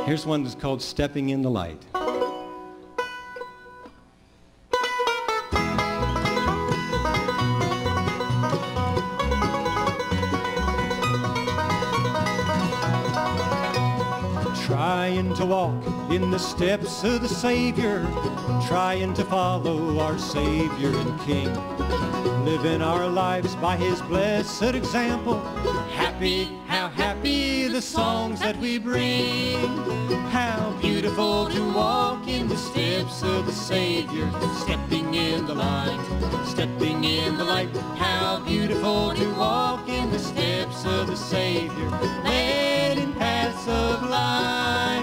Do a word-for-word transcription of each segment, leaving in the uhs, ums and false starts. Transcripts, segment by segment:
Here's one that's called Stepping in the Light. Trying to walk in the steps of the Savior, trying to follow our Savior and King, living our lives by His blessed example. Happy, how happy the songs that we bring. How beautiful to walk in the steps of the Savior, stepping in the light, stepping in the light. How beautiful to walk in the steps of the Savior, led in paths of light.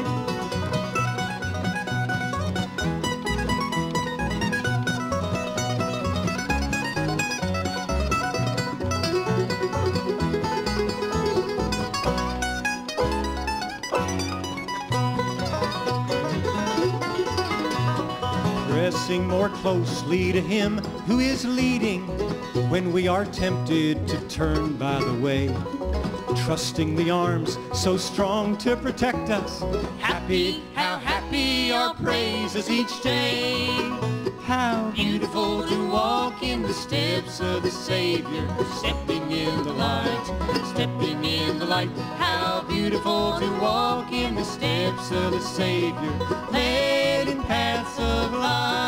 Pressing more closely to Him who is leading when we are tempted to turn by the way, trusting the arms so strong to protect us. Happy, how happy our praises each day. How beautiful to walk in the steps of the Savior, stepping in the light, stepping in the light. How beautiful to walk in the steps of the Savior, led in paths of light.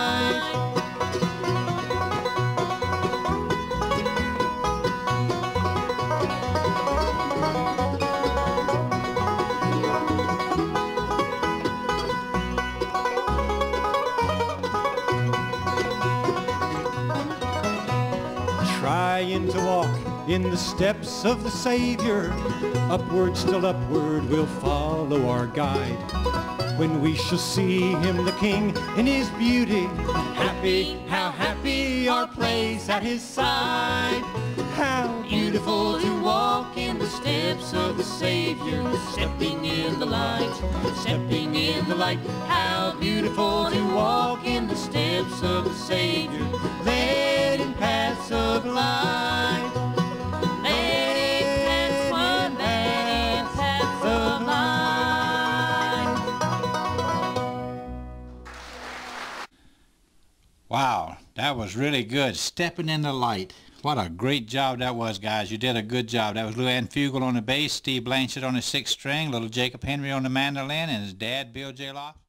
Trying to walk in the steps of the Savior, upward, still upward, we'll follow our guide. When we shall see Him, the King, in His beauty, happy, how happy our place at His side. How beautiful to walk in the steps of the Savior, stepping in the light, stepping in the light. How beautiful to walk in the steps of the Savior, led in paths of light. Led in paths of light. Wow, that was really good. Stepping in the Light. What a great job that was, guys. You did a good job. That was Lou Ann Fugel on the bass, Steve Blanchard on the sixth string, little Jacob Henry on the mandolin, and his dad, Bill J. Loft.